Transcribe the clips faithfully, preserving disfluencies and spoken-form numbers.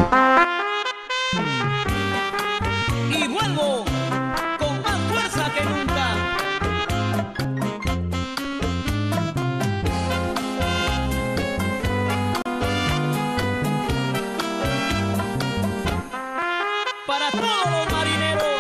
Y vuelvo con más fuerza que nunca. Para todos los marineros.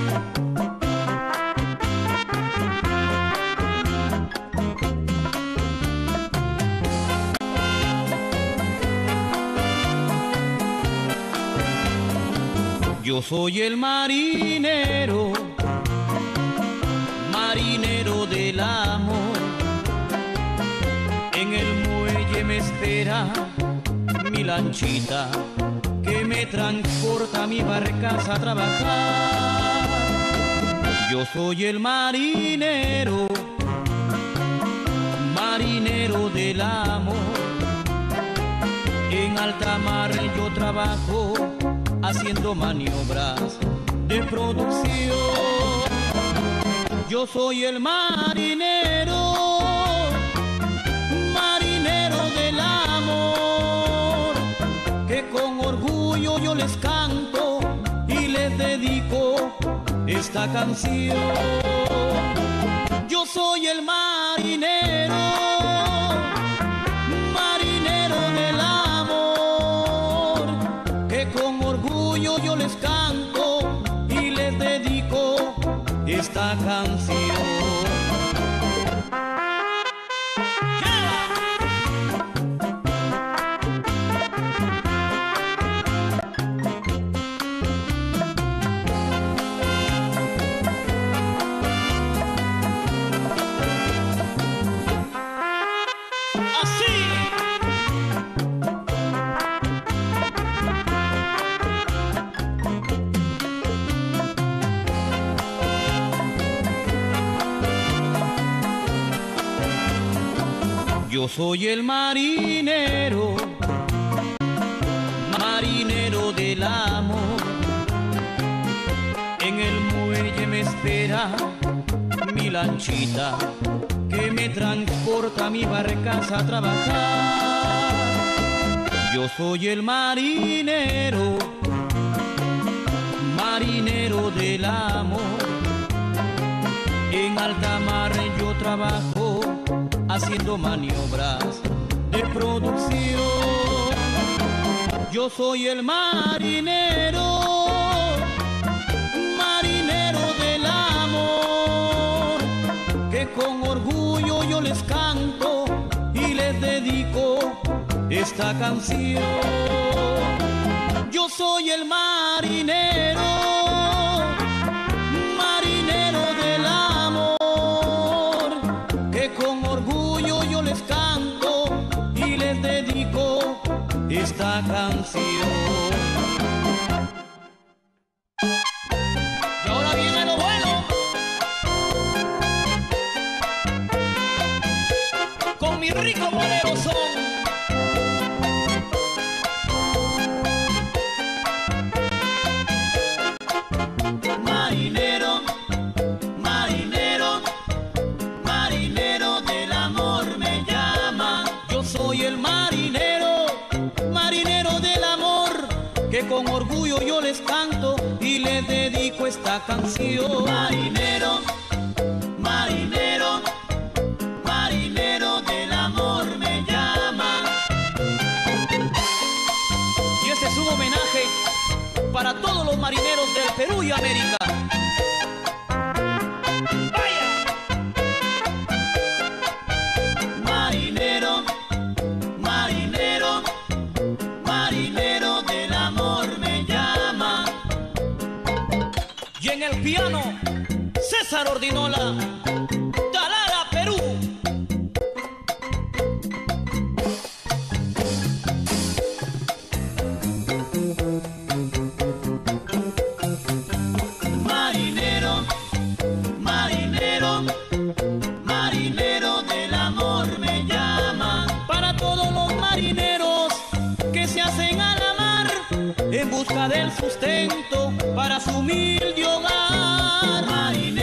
Yo soy el marinero, marinero del amor. En el muelle me espera mi lanchita que me transporta a mi barcaza a trabajar. Yo soy el marinero, marinero del amor. En alta mar yo trabajo haciendo maniobras de producción. Yo soy el marinero, marinero del amor, que con orgullo yo les canto y les dedico esta canción. Yo soy el marinero, marinero del amor, que con orgullo yo les canto y les dedico esta canción. Yo soy el marinero, marinero del amor. En el muelle me espera mi lanchita que me transporta a mi barcaza a trabajar. Yo soy el marinero, marinero del amor. En alta mar yo trabajo haciendo maniobras de producción. Yo soy el marinero, marinero del amor, que con orgullo yo les canto y les dedico esta canción. Yo soy el marinero, marinero del amor, que con orgullo yo les canto y les dedico esta canción. Y ahora viene lo bueno, con mi rico bolero son. Marinero, marinero, marinero del amor me llama. Yo soy el marinero, marinero del amor, que con orgullo yo les canto y les dedico esta canción. Marinero, marinero, marinero del amor me llama. Y este es un homenaje para todos los marineros del Perú y América. Marinero, marinero, marinero del amor me llama. Y en el piano, César Ordinola, Talara, Perú. Marinero, marinero, marinero del amor me llama. Para todos los marineros que se hacen a la mar en busca del sustento para su humilde hogar. Marinero,